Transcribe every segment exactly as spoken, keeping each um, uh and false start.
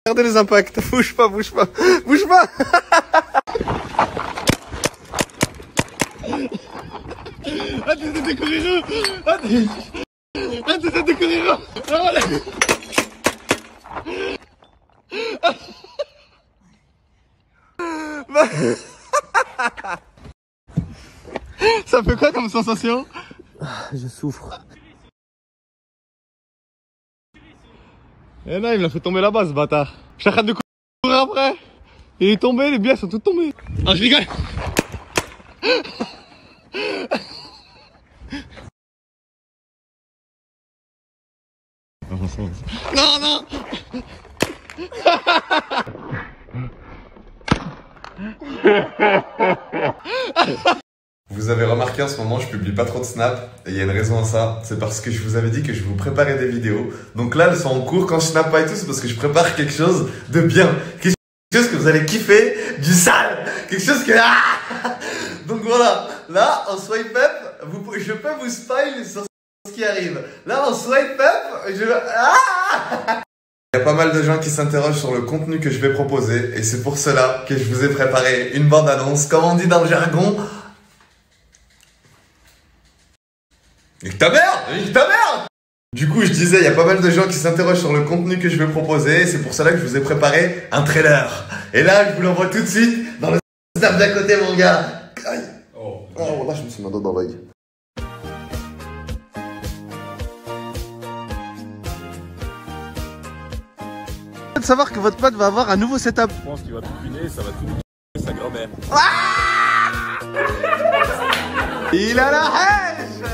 Regardez les impacts. Bouge pas, bouge pas, bouge pas. Attends, t'es courir. Attends, t'es courir. Ça fait quoi comme sensation? Je souffre. Et là, il m'a fait tomber là-bas, ce bâtard. J'arrête de courir après. Il est tombé, les billets sont tous tombés. Ah, je rigole. Non, non. Vous avez remarqué en ce moment, je publie pas trop de snaps et il y a une raison à ça. C'est parce que je vous avais dit que je vous préparais des vidéos. Donc là, elles sont en cours. Quand je snap pas et tout, c'est parce que je prépare quelque chose de bien. Quelque chose que vous allez kiffer, du sale. Quelque chose que... Ah donc voilà. Là, en swipe up, vous... je peux vous spoil sur ce qui arrive. Là, en swipe up, je... Ah il y a pas mal de gens qui s'interrogent sur le contenu que je vais proposer et c'est pour cela que je vous ai préparé une bande-annonce, comme on dit dans le jargon. Nique ta mère! Nique ta mère! Du coup, je disais, il y a pas mal de gens qui s'interrogent sur le contenu que je vais proposer et c'est pour cela que je vous ai préparé un trailer. Et là, je vous l'envoie tout de suite dans le snap d'à côté, mon gars. Aïe. Oh, oh là, je me suis mis un doigt dans l'œil. De savoir que votre pote va avoir un nouveau setup. Je pense qu'il va tout puner, ça va tout niquer sa grand-mère. Ah il a la hache.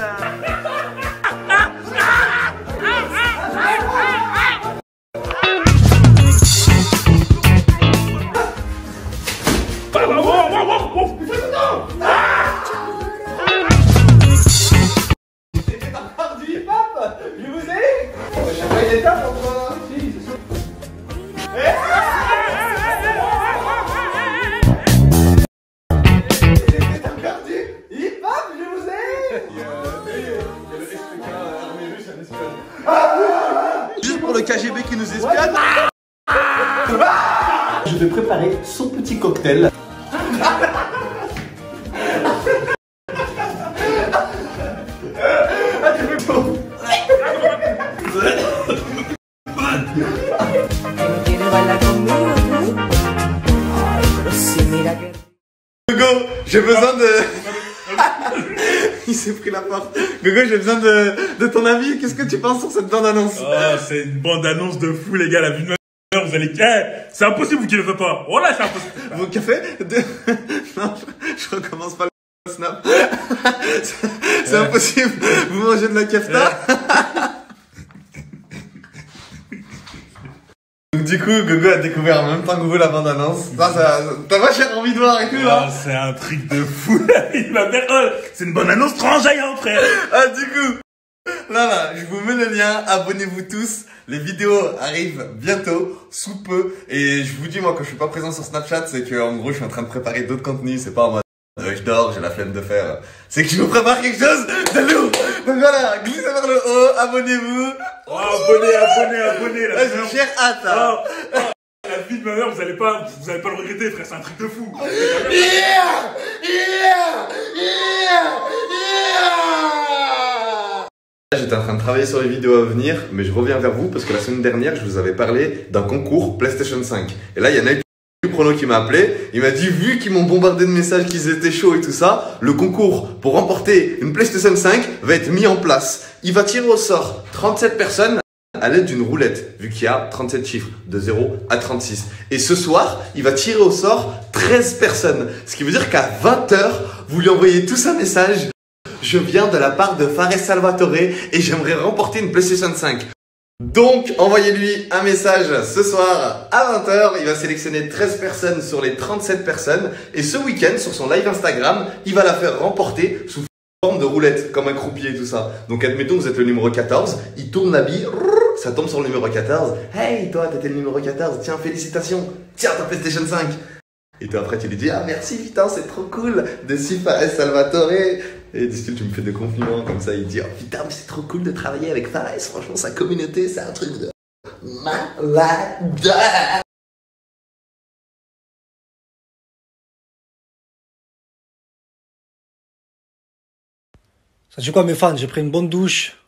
C'était encore du hip-hop. Je vous ai. J'ai pas une étape pour toi. Juste pour le K G B qui nous espionne. Je vais préparer son petit cocktail. Gogo, j'ai besoin de... Il s'est pris la porte. Gogo, j'ai besoin de, de ton avis. Qu'est-ce que tu penses sur cette bande-annonce? Oh, c'est une bande-annonce de fou, les gars. La vue de ma mère, vous allez... Eh, c'est impossible, vous qui le faites pas. Oh là, c'est impossible. Vos cafés de... Non, je, je recommence pas le snap. C'est impossible. Vous mangez de la kefta. Donc du coup, Gogo a découvert en même temps que vous la bande-annonce. Ça, ça, t'as vachement envie de voir et tout, là. Oh, c'est un truc de fou. Il va faire... Oh, c'est une bande-annonce tranjaillant, frère. Ah, du coup... Là, là, je vous mets le lien, abonnez-vous tous, les vidéos arrivent bientôt, sous peu, et je vous dis, moi, quand je suis pas présent sur Snapchat, c'est que, en gros, je suis en train de préparer d'autres contenus, c'est pas en mode, euh, je dors, j'ai la flemme de faire, c'est que je vous prépare quelque chose de lourd. Donc voilà, glissez vers le haut, abonnez-vous. Oh, abonnez, abonnez, abonnez, là. Ouais, j'ai cher hâte, là. Oh, oh, la vie de ma mère, vous allez pas, vous allez pas le regretter, frère, c'est un truc de fou. Yeah! Yeah! Yeah! Yeah! J'étais en train de travailler sur les vidéos à venir, mais je reviens vers vous parce que la semaine dernière, je vous avais parlé d'un concours PlayStation cinq. Et là, il y en a du prono qui m'a appelé. Il m'a dit, vu qu'ils m'ont bombardé de messages, qu'ils étaient chauds et tout ça, le concours pour remporter une PlayStation cinq va être mis en place. Il va tirer au sort trente-sept personnes à l'aide d'une roulette, vu qu'il y a trente-sept chiffres, de zéro à trente-six. Et ce soir, il va tirer au sort treize personnes. Ce qui veut dire qu'à vingt heures, vous lui envoyez tous un message. Je viens de la part de Fares Salvatore et j'aimerais remporter une PlayStation cinq. Donc, envoyez-lui un message ce soir à vingt heures. Il va sélectionner treize personnes sur les trente-sept personnes. Et ce week-end, sur son live Instagram, il va la faire remporter sous forme de roulette, comme un croupier et tout ça. Donc, admettons que vous êtes le numéro quatorze. Il tourne la bille, ça tombe sur le numéro quatorze. Hey, toi, t'étais le numéro quatorze. Tiens, félicitations. Tiens, ta PlayStation cinq. Et toi, après, tu lui dis, ah, merci, putain, c'est trop cool de suivre Fares Salvatore. Et du style, tu me fais des compliments comme ça. Il dit, oh putain, mais c'est trop cool de travailler avec Fares. Franchement, sa communauté, c'est un truc de malade. Ça dit quoi mes fans? J'ai pris une bonne douche.